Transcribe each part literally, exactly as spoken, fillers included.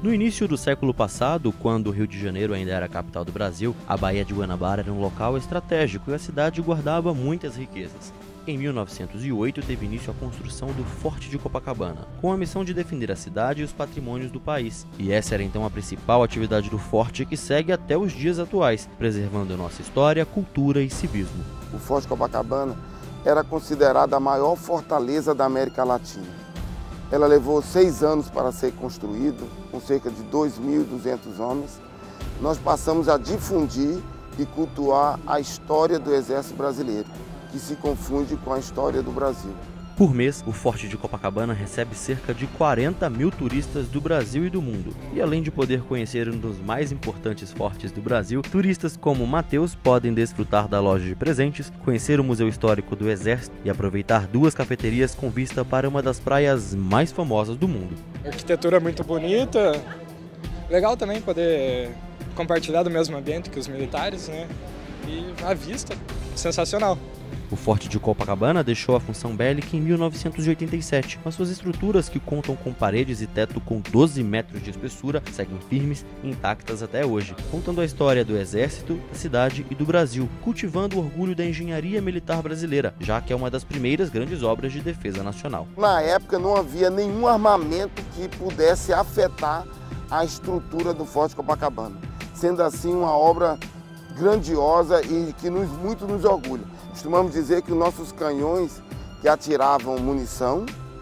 No início do século passado, quando o Rio de Janeiro ainda era a capital do Brasil, a Baía de Guanabara era um local estratégico e a cidade guardava muitas riquezas. Em mil novecentos e oito, teve início a construção do Forte de Copacabana, com a missão de defender a cidade e os patrimônios do país. E essa era então a principal atividade do forte, que segue até os dias atuais, preservando nossa história, cultura e civismo. O Forte de Copacabana era considerada a maior fortaleza da América Latina. Ela levou seis anos para ser construído, com cerca de dois mil e duzentos homens. Nós passamos a difundir e cultuar a história do Exército Brasileiro, que se confunde com a história do Brasil. Por mês, o Forte de Copacabana recebe cerca de quarenta mil turistas do Brasil e do mundo. E além de poder conhecer um dos mais importantes fortes do Brasil, turistas como Matheus podem desfrutar da loja de presentes, conhecer o Museu Histórico do Exército e aproveitar duas cafeterias com vista para uma das praias mais famosas do mundo. A arquitetura é muito bonita, legal também poder compartilhar do mesmo ambiente que os militares, né? E a vista, sensacional. O Forte de Copacabana deixou a função bélica em mil novecentos e oitenta e sete, mas suas estruturas, que contam com paredes e teto com doze metros de espessura, seguem firmes e intactas até hoje, contando a história do Exército, da cidade e do Brasil, cultivando o orgulho da engenharia militar brasileira, já que é uma das primeiras grandes obras de defesa nacional. Na época não havia nenhum armamento que pudesse afetar a estrutura do Forte de Copacabana, sendo assim uma obra grandiosa e que nos, muito nos orgulha. Costumamos dizer que os nossos canhões que atiravam munição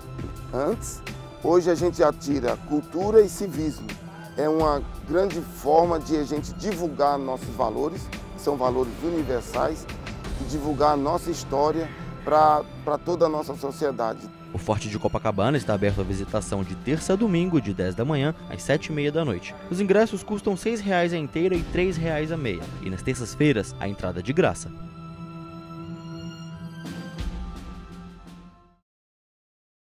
antes, hoje a gente atira cultura e civismo. É uma grande forma de a gente divulgar nossos valores, que são valores universais, e divulgar a nossa história para toda a nossa sociedade. O Forte de Copacabana está aberto à visitação de terça a domingo, de dez da manhã às sete e meia da noite. Os ingressos custam seis reais a inteira e três reais a meia. E nas terças-feiras, a entrada é de graça.